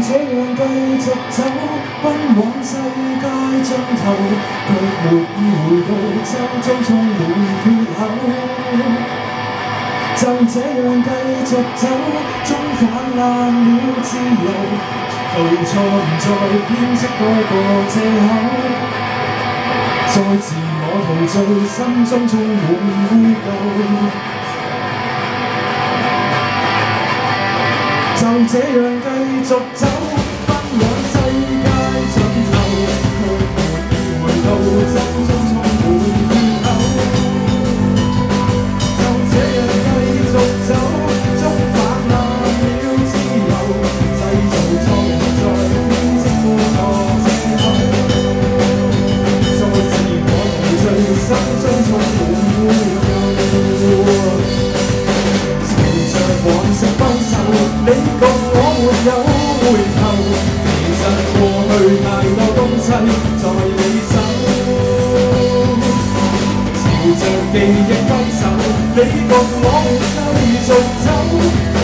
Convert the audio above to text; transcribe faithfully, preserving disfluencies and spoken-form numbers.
這樣繼續走，奔往世界盡頭，卻沒意回到心中充滿缺口。就這樣繼續走，終泛濫了自由，對錯唔再編織多個藉口，在自我陶醉，心中充滿污垢。 就這樣繼續走，奔往世界盡頭，卻沒意回到心中充滿缺口。就這樣繼續走，終泛濫了自由，製造錯誤再編織多個藉口，在自我陶醉，心中充滿污垢。朝着往昔揮手。 你共我沒有回頭，其實過去太多東西在你手。朝着記憶揮手，你共我繼續走。